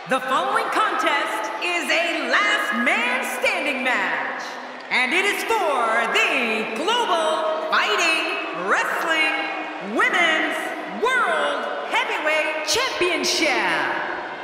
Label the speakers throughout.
Speaker 1: The following contest is a last man standing match, and it is for the Global Fighting Wrestling Women's World Heavyweight Championship.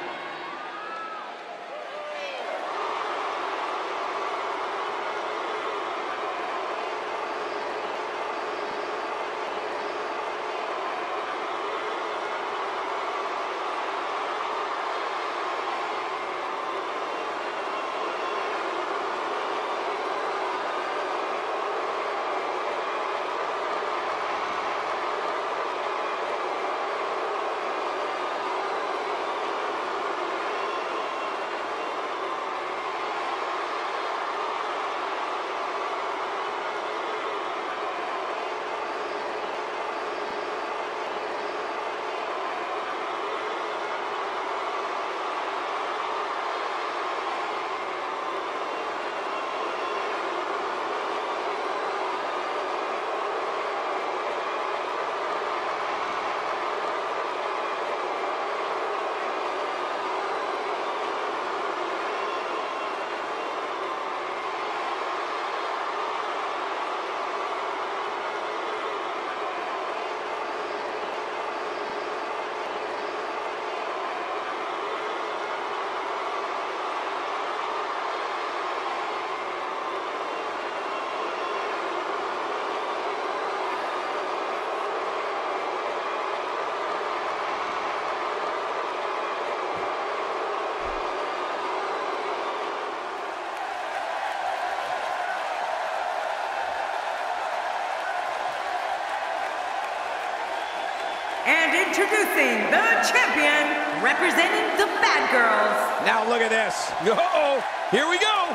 Speaker 1: And introducing the champion, representing the Bad Girls.
Speaker 2: Now look at this. Uh-oh, here we go.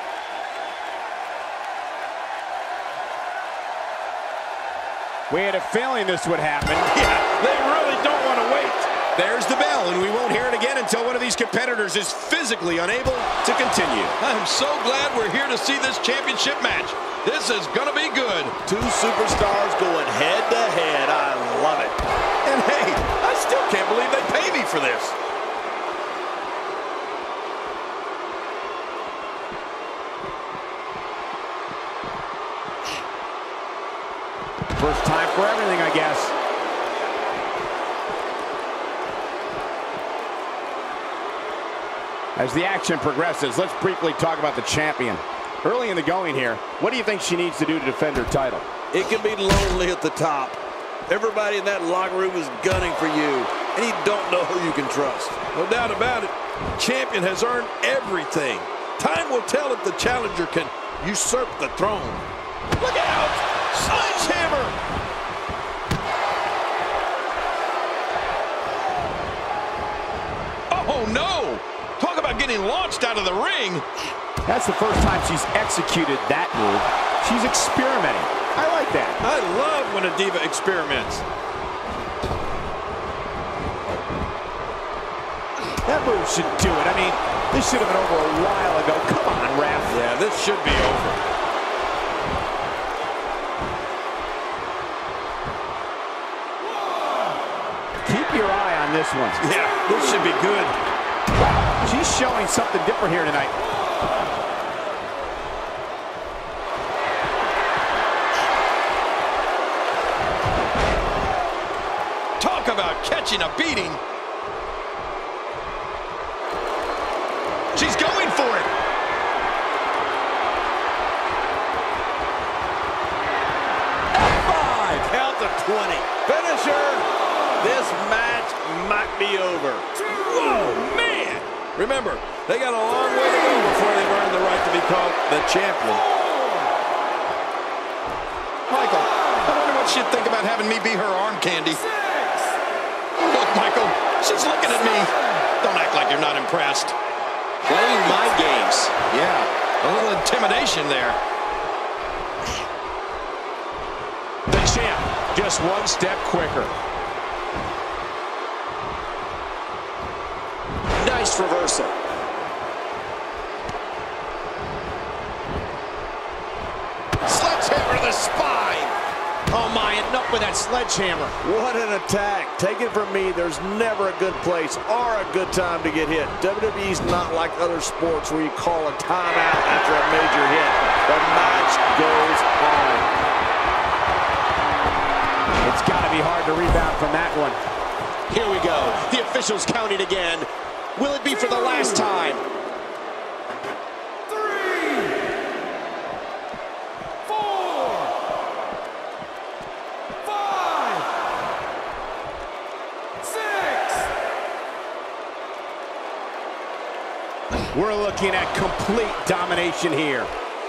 Speaker 2: We had a feeling this would happen.
Speaker 3: Yeah, they really don't want to wait.
Speaker 2: There's the bell, and we won't hear it again until one of these competitors is physically unable to continue.
Speaker 3: I'm so glad we're here to see this championship match. This is going to be good.
Speaker 4: Two superstars going head to head. I love it.
Speaker 3: And hey, I still can't believe they pay me for this.
Speaker 2: First time for everything, I guess. As the action progresses, let's briefly talk about the champion. Early in the going here, what do you think she needs to do to defend her title?
Speaker 4: It can be lonely at the top. Everybody in that locker room is gunning for you, and you don't know who you can trust.
Speaker 3: No doubt about it. Champion has earned everything. Time will tell if the challenger can usurp the throne. Look out! Sledgehammer! Oh, no! Talk about getting launched out of the ring.
Speaker 2: That's the first time she's executed that move. She's experimenting. I like that.
Speaker 3: I love when a diva experiments.
Speaker 2: That move should do it. I mean, this should have been over a while ago. Come on, ref.
Speaker 3: Yeah, this should be over.
Speaker 2: Keep your eye on this one.
Speaker 3: Yeah, this should be good.
Speaker 2: She's showing something different here tonight.
Speaker 3: Talk about catching a beating. She's going for it.
Speaker 4: F5, count to 20. Finisher. This match might be over.
Speaker 3: Whoa, man! Remember, they got a long way to go before they've earned the right to be called the champion. Michael, I wonder what she'd think about having me be her arm candy. Look, Michael, she's looking at me. Don't act like you're not impressed.
Speaker 4: Playing my games.
Speaker 3: Yeah, a little intimidation there.
Speaker 2: The champ, just one step quicker.
Speaker 4: Nice reversal.
Speaker 3: Sledgehammer to the spine.
Speaker 2: Oh my, enough with that sledgehammer.
Speaker 4: What an attack. Take it from me, there's never a good place or a good time to get hit. WWE's not like other sports where you call a timeout after a major hit. The match goes on.
Speaker 2: It's got to be hard to rebound from that one. Here we go. The officials counting again. Will it be for the last time?
Speaker 5: 3, 4, 5, 6.
Speaker 2: We're looking at complete domination here.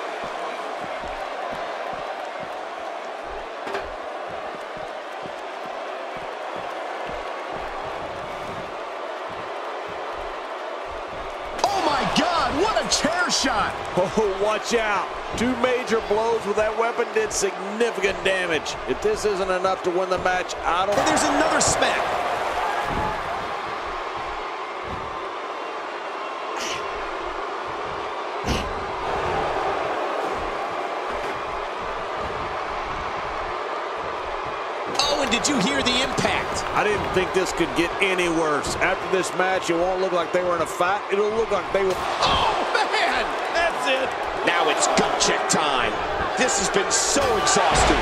Speaker 5: What a chair shot!
Speaker 4: Oh, watch out. 2 major blows with that weapon did significant damage. If this isn't enough to win the match, I don't...
Speaker 2: And there's another smack. Oh, and did you hear the impact?
Speaker 4: I didn't think this could get any worse. After this match, it won't look like they were in a fight. It'll look like they were...
Speaker 2: Oh, man! That's it! Now it's gut check time. This has been so exhausting.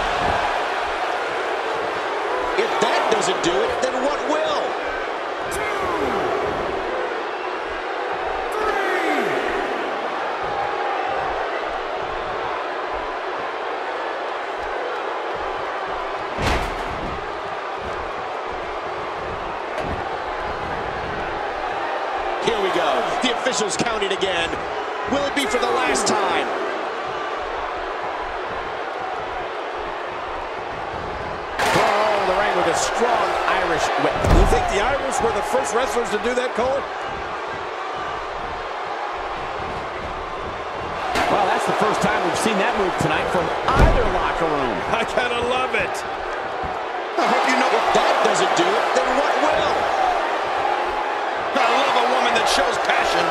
Speaker 2: If that doesn't do it, then what will? 2, 3. Here we go. The officials counting again. Will it be for the last time? Oh, the ring with a strong Irish whip.
Speaker 3: You think the Irish were the first wrestlers to do that, Cole?
Speaker 2: Well, that's the first time we've seen that move tonight from either locker room.
Speaker 3: I kind of love it.
Speaker 2: I hope you know if that doesn't do it, then what will?
Speaker 3: I love a woman that shows passion.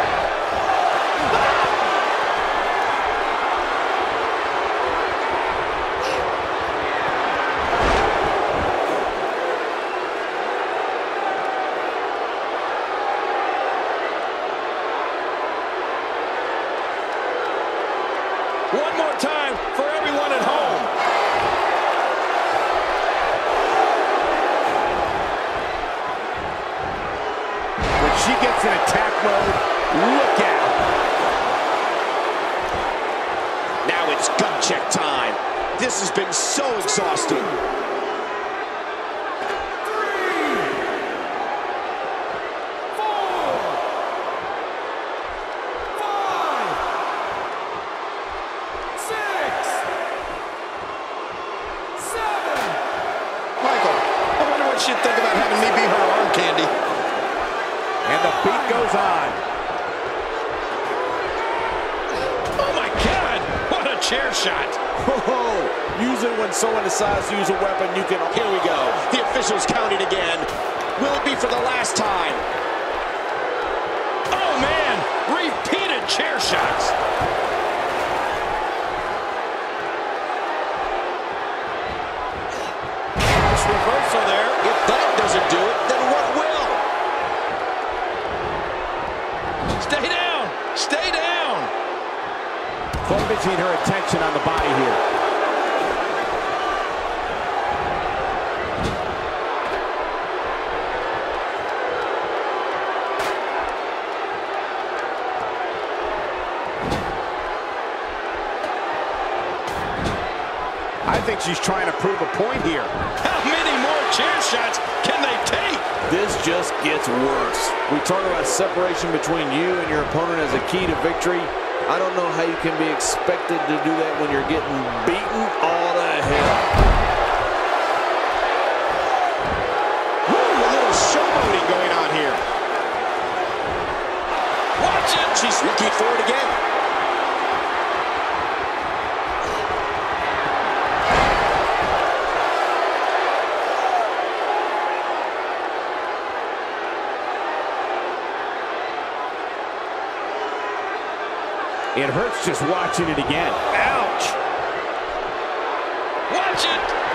Speaker 3: One more time for everyone at home.
Speaker 2: When she gets in attack mode, look out. Now it's gut check time. This has been so exhausting.
Speaker 5: 3, 4, 5, 6, 7.
Speaker 3: Michael, I wonder what she'd think about having me be her arm candy.
Speaker 2: And the beat goes on.
Speaker 3: Oh my God! What a chair shot!
Speaker 4: Oh, usually when someone decides to use a weapon, you can...
Speaker 2: Here we go. The officials counting again. Will it be for the last time?
Speaker 3: Oh man! Repeated chair shots. Nice reversal there.
Speaker 2: If that doesn't do it, then what will?
Speaker 3: Stay down! Stay down!
Speaker 2: Focusing her attention on the body here. I think she's trying to prove a point here.
Speaker 3: How many more chair shots can they take?
Speaker 4: This just gets worse. We talk about separation between you and your opponent as a key to victory. I don't know how you can be expected to do that when you're getting beaten all to hell.
Speaker 2: Woo, a little showboating going on here.
Speaker 3: Watch it!
Speaker 2: She's looking for it again. It hurts just watching it again.
Speaker 3: Ouch! Watch it!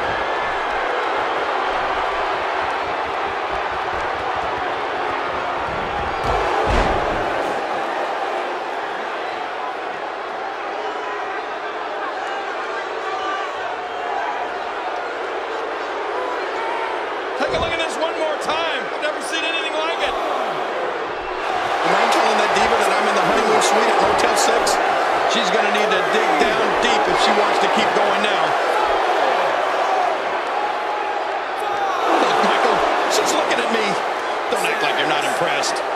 Speaker 3: one more time. I've never seen anything like it.
Speaker 6: And I'm telling that diva that I'm in the honeymoon suite at Motel 6. She's going to need to dig down deep if she wants to keep going now. Look, Michael, she's looking at me. Don't act like you're not impressed.
Speaker 5: 7, 8.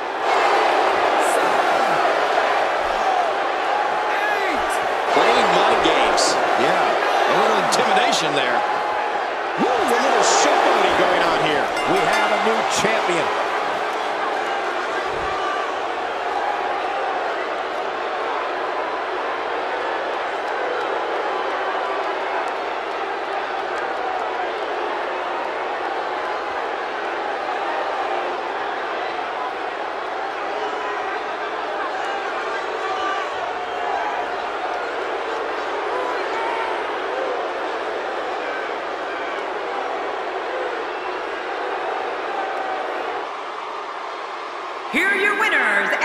Speaker 2: Playing mind games.
Speaker 6: Yeah, a little intimidation there.
Speaker 2: Woo, a little showboating going on here.
Speaker 4: We have a new champion.
Speaker 1: Here are your winners